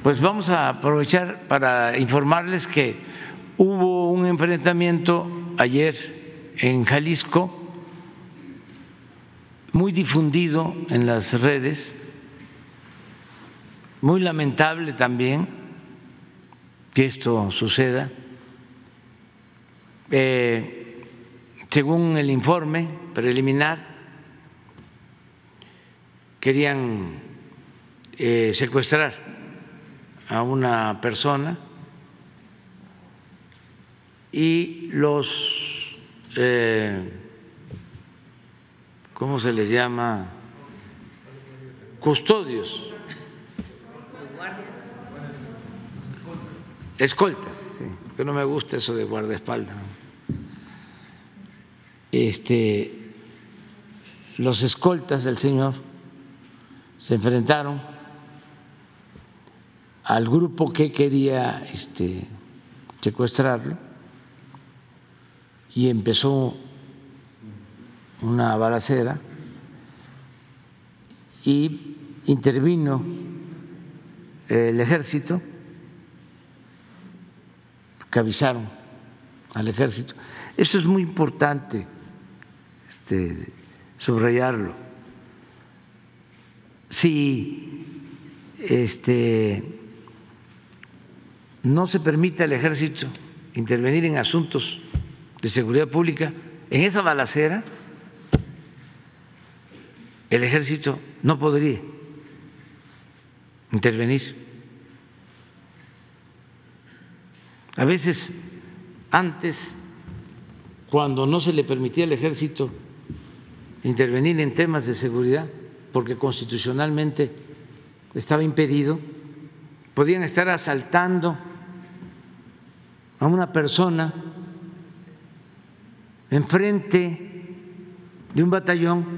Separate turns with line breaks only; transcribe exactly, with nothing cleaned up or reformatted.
pues vamos a aprovechar para informarles que hubo un enfrentamiento ayer en Jalisco, muy difundido en las redes, muy lamentable también que esto suceda. Eh, según el informe preliminar, querían eh, secuestrar a una persona y los, eh, ¿cómo se les llama? Custodios. Escoltas, sí, porque no me gusta eso de guardaespaldas. Este, los escoltas del señor se enfrentaron al grupo que quería este, secuestrarlo y empezó una balacera y intervino el ejército, que avisaron al ejército. Eso es muy importante este, subrayarlo. Si este, no se permite al ejército intervenir en asuntos de seguridad pública, en esa balacera el ejército no podría intervenir. A veces, antes, cuando no se le permitía al ejército intervenir en temas de seguridad, porque constitucionalmente estaba impedido, podían estar asaltando a una persona enfrente de un batallón